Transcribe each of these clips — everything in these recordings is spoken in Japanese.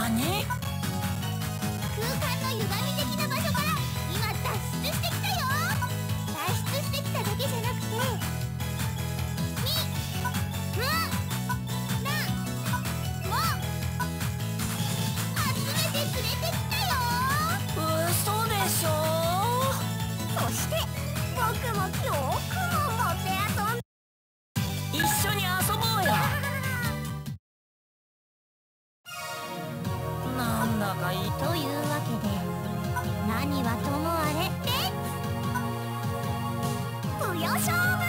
何？ 空間の歪み的な場所から今脱出してきたよ。脱出してきただけじゃなくて集めて連れてきたよ。 嘘でしょ。 そして僕も今日雲持って遊んで一緒に遊ぼうよ。なんだかいいというわけで何はともあれレッツぷよ勝負。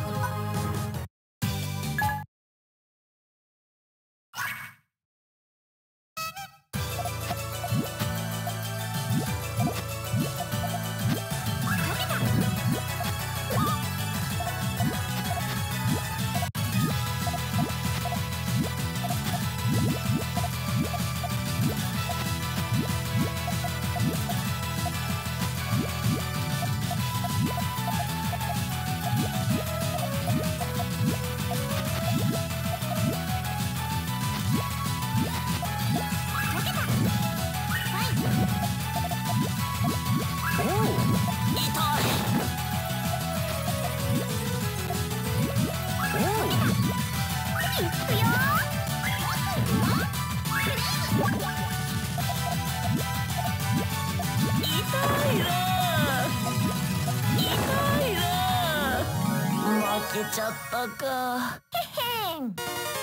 負けちゃったか。 へへん。 も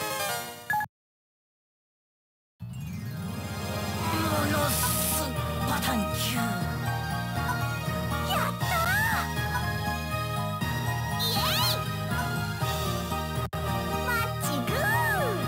のすパタンキュー。 やったー。イエイ。マッチグー。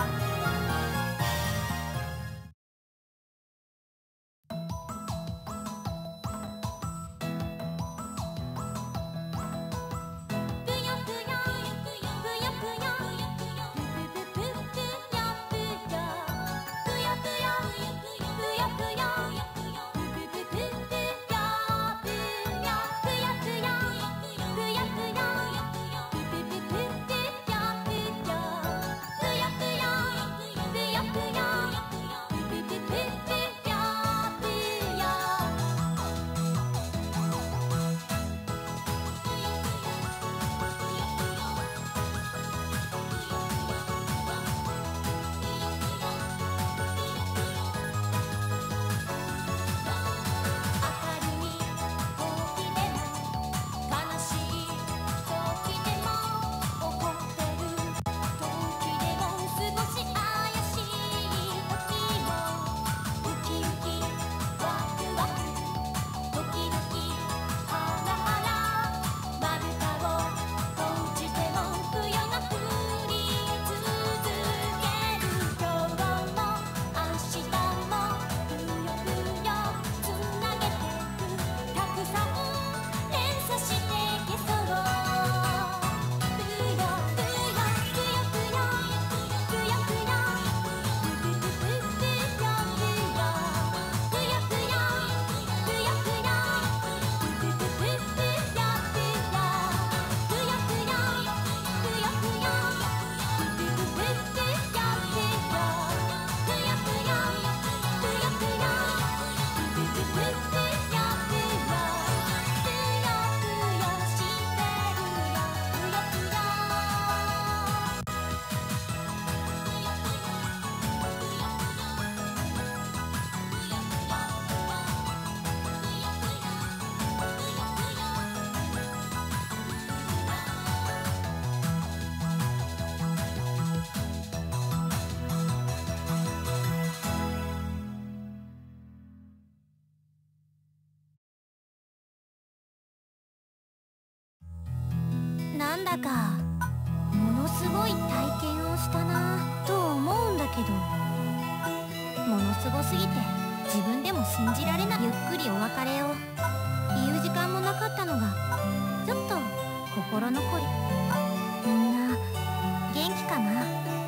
なんだかものすごい体験をしたなと思うんだけど、ものすごすぎて自分でも信じられない。ゆっくりお別れを言う時間もなかったのがちょっと心残り。みんな元気かな。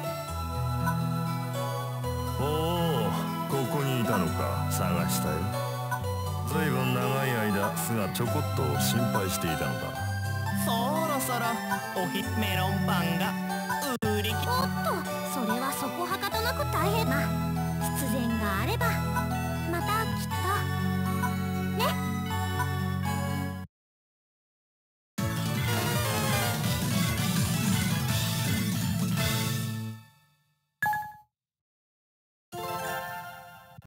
おお、ここにいたのか。探したよ。ずいぶん長い間巣がちょこっと心配していたのだ。 そろそろメロンパンが売り切おっと、それは